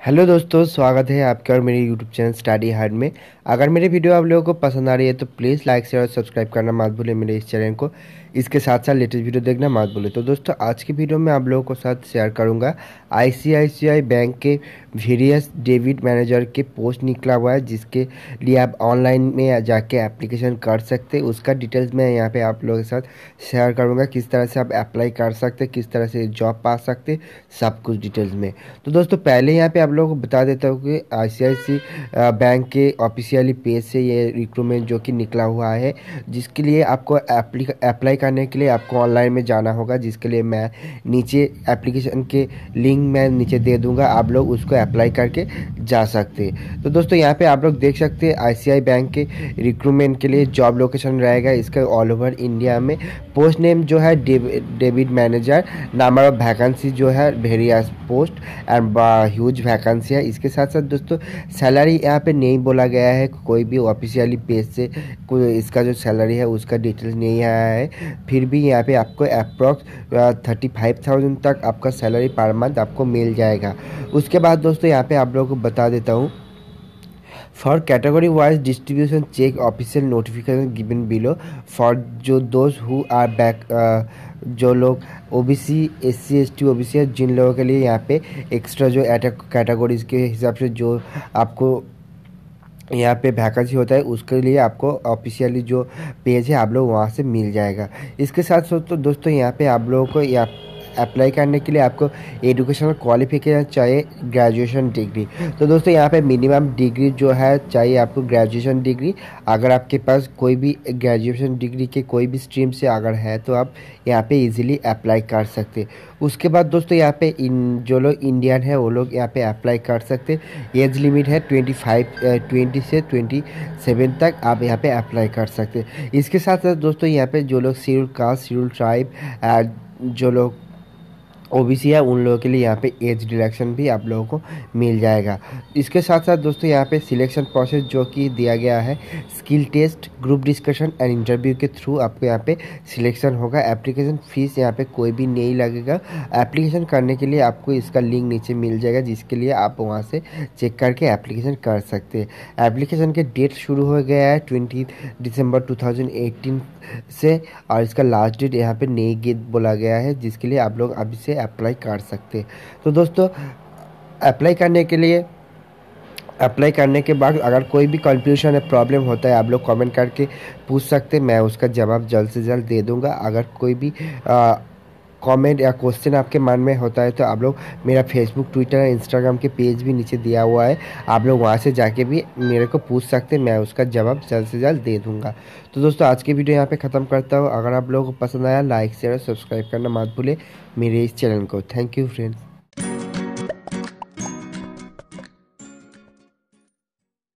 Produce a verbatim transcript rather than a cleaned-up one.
Hello दोस्तों, स्वागत है आपका और मेरे यूट्यूब चैनल स्टडी हार्ड में। अगर मेरे वीडियो आप लोगों को पसंद आ रही है तो प्लीज़ लाइक शेयर और सब्सक्राइब करना मत भूलें मेरे इस चैनल को। इसके साथ साथ लेटेस्ट वीडियो देखना मत भूलें। तो दोस्तों, आज की वीडियो में आप लोगों को साथ शेयर करूंगा आईसीआईसीआई बैंक के वेरियस डेबिट मैनेजर के पोस्ट निकला हुआ है, जिसके लिए आप ऑनलाइन में जाके एप्लीकेशन कर सकते हैं। उसका डिटेल्स मैं यहाँ पे आप लोगों के साथ शेयर करूँगा, किस तरह से आप अप्लाई कर सकते हैं, किस तरह से जॉब पा सकते हैं, सब कुछ डिटेल्स में। तो दोस्तों, पहले यहाँ पे आप लोगों को बता देता हूँ कि आईसीआईसीआई बैंक के ऑफिशियली पेज से ये रिक्रूटमेंट जो कि निकला हुआ है, जिसके लिए आपको अप्लाई करने के लिए आपको ऑनलाइन में जाना होगा, जिसके लिए मैं नीचे एप्लीकेशन के लिंक मैं नीचे दे दूंगा, आप लोग उसको अप्लाई करके जा सकते हैं। तो दोस्तों, यहाँ पे आप लोग देख सकते हैं आईसीआई बैंक के रिक्रूटमेंट के लिए जॉब लोकेशन रहेगा इसका ऑल ओवर इंडिया में। पोस्ट नेम जो है debit manager, number of vacancy जो है various post and huge vacancy है। इसके साथ साथ दोस्तों, सैलरी यहाँ पे नहीं बोला गया है, कोई भी ऑफिशियली पेज से कोई इसका जो सैलरी है उसका डिटेल्स नहीं आया है। फिर भी यहाँ पे आपको अप्रॉक्स थर्टी फाइव थाउजेंड तक आपका सैलरी पर मंथ आपको मिल जाएगा। उसके बाद दोस्तों, यहाँ पे आप लोगों को बता देता हूँ, for category wise distribution check official notification given below for जो दोज हु आर बैक, जो लोग ओबीसी एससी एसटी ओबीसी है, जिन लोगों के लिए यहाँ पे एक्स्ट्रा जो कैटेगरीज के हिसाब से जो आपको यहाँ पे वैकेंसी होता है, उसके लिए आपको ऑफिशियली जो पेज है आप लोग वहाँ से मिल जाएगा। इसके साथ साथ तो दोस्तों, यहाँ पे आप लोगों को यहाँ अप्लाई करने के लिए आपको एजुकेशनल क्वालिफिकेशन चाहिए, ग्रेजुएशन डिग्री। तो दोस्तों, यहाँ पे मिनिमम डिग्री जो है चाहिए आपको ग्रेजुएशन डिग्री। अगर आपके पास कोई भी ग्रेजुएशन डिग्री के कोई भी स्ट्रीम से अगर है तो आप यहाँ पे इजीली अप्लाई कर सकते। उसके बाद दोस्तों, यहाँ पे इन जो लोग इंडियन है वो लोग यहाँ पे अप्लाई कर सकते। एज लिमिट है ट्वेंटी फाइव ट्वेंटी से ट्वेंटी सेवन तक आप यहाँ पे अप्लाई कर सकते। इसके साथ साथ दोस्तों, यहाँ पे जो लोग शेड्यूल कास्ट, शेड्यूल ट्राइब, जो लोग ओबीसी है, उन लोगों के लिए यहाँ पे एज रिलैक्शन भी आप लोगों को मिल जाएगा। इसके साथ साथ दोस्तों, यहाँ पे सिलेक्शन प्रोसेस जो कि दिया गया है, skill test, group discussion and interview के थ्रू आपको यहाँ पे सिलेक्शन होगा। एप्लीकेशन फ़ीस यहाँ पे कोई भी नहीं लगेगा। एप्लीकेशन करने के लिए आपको इसका लिंक नीचे मिल जाएगा, जिसके लिए आप वहाँ से चेक करके एप्लीकेशन कर सकते हैं। एप्लीकेशन के डेट शुरू हो गया है twenty December two thousand eighteen से, और इसका लास्ट डेट यहाँ पे नई गेट बोला गया है, जिसके लिए आप लोग अभी से अप्लाई कर सकते हैं। तो दोस्तों, अप्लाई करने के लिए अप्लाई करने के बाद अगर कोई भी कंफ्यूजन है, प्रॉब्लम होता है, आप लोग कमेंट करके पूछ सकते हैं, मैं उसका जवाब जल्द से जल्द दे दूंगा। अगर कोई भी कमेंट या क्वेश्चन आपके मन में होता है तो आप लोग मेरा फेसबुक, ट्विटर, इंस्टाग्राम के पेज भी नीचे दिया हुआ है, आप लोग वहाँ से जाके भी मेरे को पूछ सकते हैं, मैं उसका जवाब जल्द से जल्द दे दूँगा। तो दोस्तों, आज की वीडियो यहाँ पे ख़त्म करता हूँ। अगर आप लोगों को पसंद आया, लाइक शेयर और सब्सक्राइब करना मत भूलें मेरे इस चैनल को। Thank you friends.